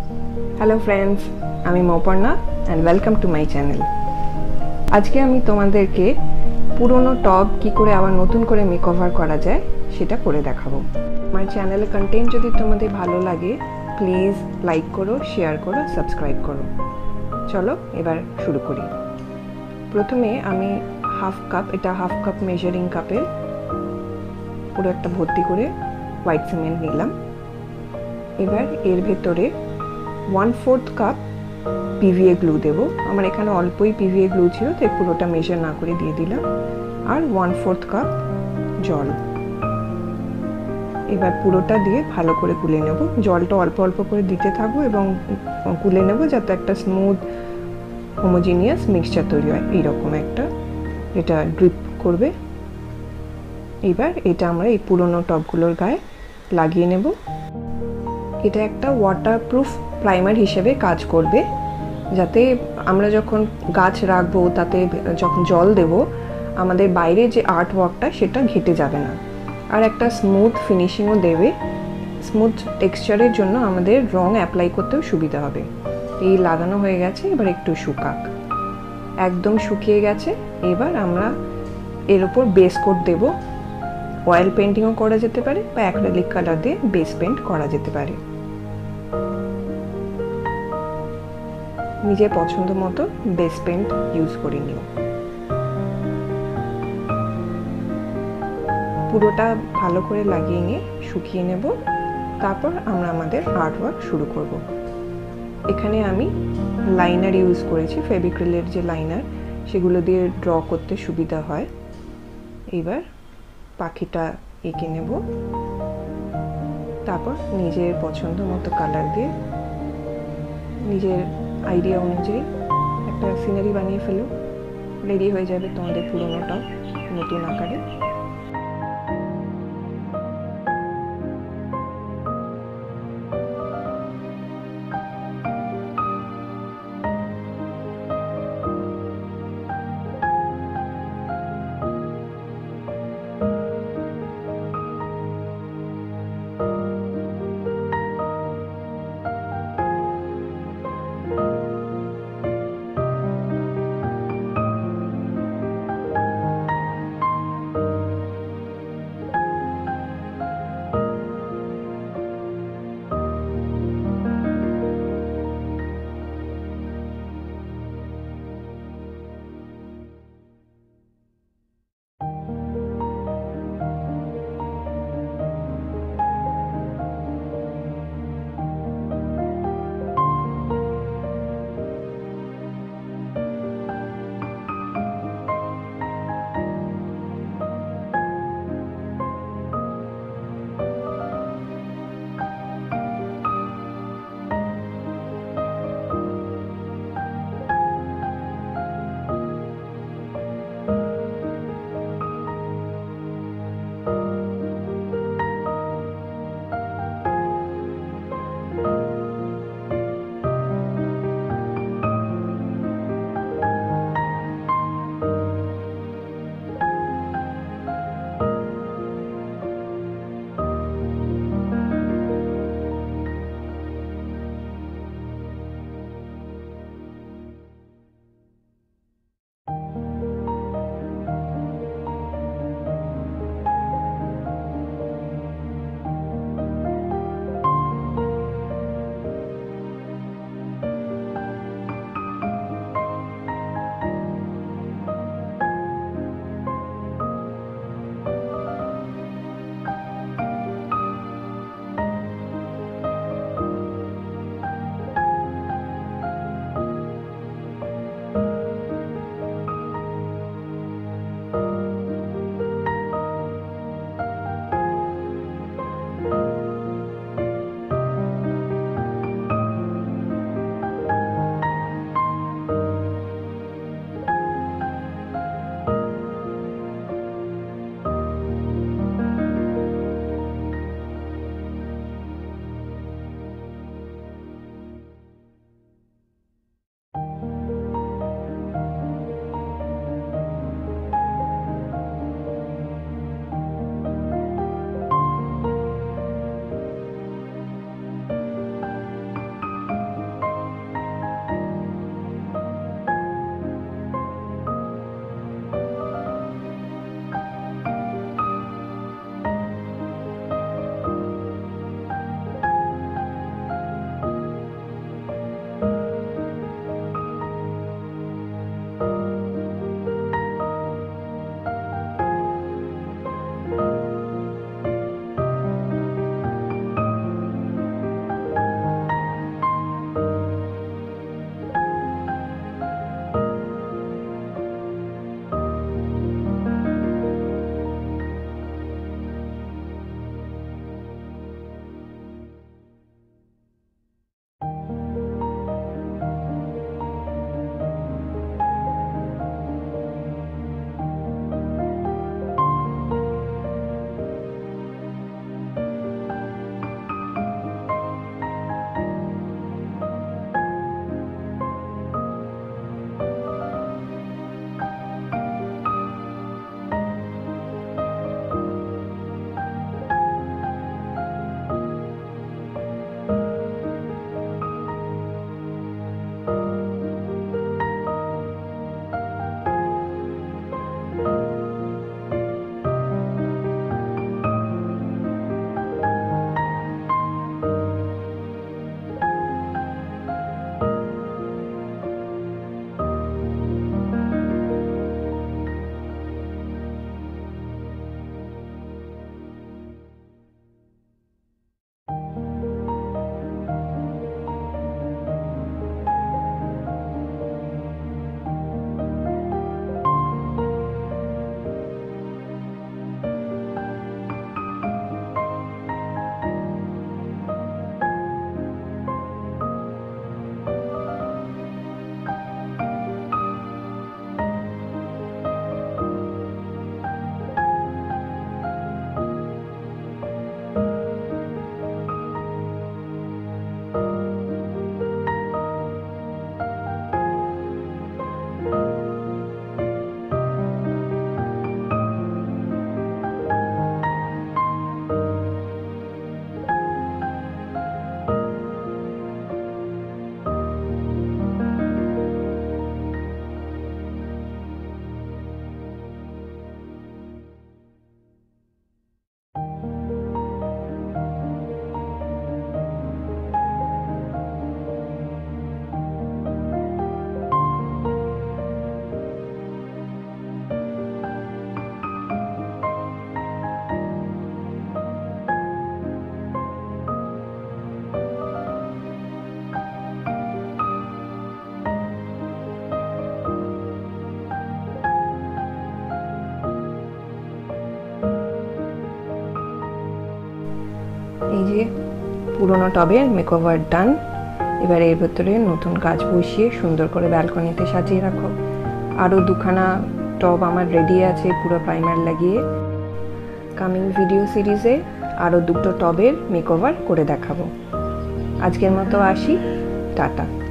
Hello friends, আমি Mouparna and welcome to my channel. আজকে আমি তোমাদেরকে পুরনো টব কি করে আবার নতুন করে মেকওভার করা যায় সেটা করে দেখাবো। আমার চ্যানেলের কন্টেন্ট যদি তোমাদের ভালো লাগে প্লিজ লাইক করো, শেয়ার করো, সাবস্ক্রাইব করো। চলো এবার শুরু করি। প্রথমে আমি হাফ কাপ মেজারিং কাপে পুরো একটা ভর্তি করে হোয়াইট সিমেন্ট নিলাম। এবার এর ভেতরে 1/4 কাপ পিভিএ গ্লু দেব। আমার এখানে অল্পই পিভিএ গ্লু ছিল তাই পুরোটা মেজার না করে দিয়ে দিলাম। আর 1/4 কাপ জল। এবার পুরোটা দিয়ে ভালো করে গুলে নেব। জলটা অল্প অল্প করে দিতে থাকবো এবং গুলে নেব যাতে একটা স্মুথ হোমোজিনিয়াস মিক্সচার তৈরি হয়, এইরকম একটা যেটা ড্রিপ করবে। এবার এটা আমরা এই পুরোনো টবগুলোর গায়ে লাগিয়ে নেব। এটা একটা ওয়াটারপ্রুফ প্রাইমার হিসেবে কাজ করবে, যাতে আমরা যখন গাছ রাখবো তাতে যখন জল দেব আমাদের বাইরে যে আর্ট ওয়ার্কটা সেটা ঘেটে যাবে না। আর একটা স্মুথ ফিনিশিংও দেবে। স্মুথ টেক্সচারের জন্য আমাদের রং অ্যাপ্লাই করতেও সুবিধা হবে। এই লাগানো হয়ে গেছে, এবার একটু শুকাক। একদম শুকিয়ে গেছে। এবার আমরা এর উপর বেস কোট দেব। অয়েল পেন্টিংও করা যেতে পারে বা অ্যাক্রিলিক কালার দিয়ে বেস পেন্ট করা যেতে পারে। নিজের পছন্দ মতো বেস পেন্ট ইউজ করে নিও। পুরোটা ভালো করে লাগিয়ে নিয়ে শুকিয়ে নেব। তারপর আমরা আমাদের আর্ট ওয়ার্ক শুরু করব। এখানে আমি লাইনার ইউজ করেছি, ফেভিক্রিলের যে লাইনার, সেগুলো দিয়ে ড্র করতে সুবিধা হয়। এবার পাখিটা এঁকে নেব। তারপর নিজের পছন্দ মতো কালার দিয়ে নিজের আইডিয়া অনুযায়ী একটা সিনারি বানিয়ে ফেলো। রেডি হয়ে যাবে তোমাদের পুরোনো টব নতুন আকারে। এই যে পুরোনো টবের মেকওভার ডান। এবার এর ভেতরে নতুন গাছ বসিয়ে সুন্দর করে ব্যালকনিতে সাজিয়ে রাখো। আরও দুখানা টব আমার রেডি আছে পুরো প্রাইমার লাগিয়ে। কামিং ভিডিও সিরিজে আরও দুটো টবের মেকওভার করে দেখাবো। আজকের মতো আসি, টাটা।